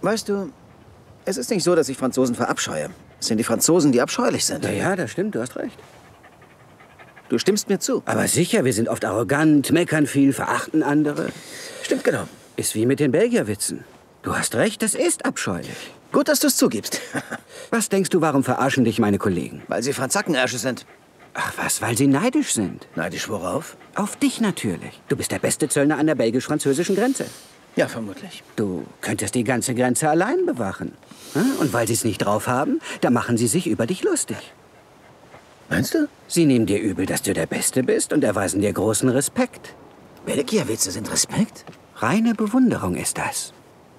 Weißt du, es ist nicht so, dass ich Franzosen verabscheue. Es sind die Franzosen, die abscheulich sind. Ja, das stimmt, du hast recht. Du stimmst mir zu. Aber sicher, wir sind oft arrogant, meckern viel, verachten andere. Stimmt genau. Ist wie mit den Belgierwitzen. Du hast recht, das ist abscheulich. Gut, dass du es zugibst. Was denkst du, warum verarschen dich meine Kollegen? Weil sie Franzackenärsche sind. Ach was, weil sie neidisch sind. Neidisch worauf? Auf dich natürlich. Du bist der beste Zöllner an der belgisch-französischen Grenze. Ja, vermutlich. Du könntest die ganze Grenze allein bewachen. Und weil sie es nicht drauf haben, da machen sie sich über dich lustig. Meinst du? Sie nehmen dir übel, dass du der Beste bist und erweisen dir großen Respekt. Belgierwitze sind Respekt? Reine Bewunderung ist das.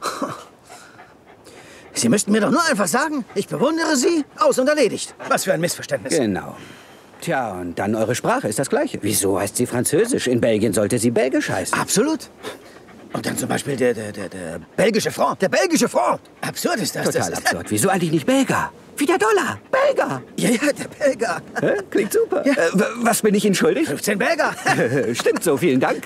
Sie müssten mir doch nur einfach sagen, ich bewundere Sie, aus und erledigt. Was für ein Missverständnis. Genau. Tja, und dann eure Sprache ist das Gleiche. Wieso heißt sie Französisch? In Belgien sollte sie Belgisch heißen. Absolut. Und dann zum Beispiel der belgische Franc. Der belgische Franc. Absurd ist das. Total absurd. Wieso eigentlich nicht Belger? Wie der Dollar. Belger. Ja, der Belger. Klingt super. Ja. Was bin ich Ihnen schuldig? 15 Belger. Stimmt so, vielen Dank.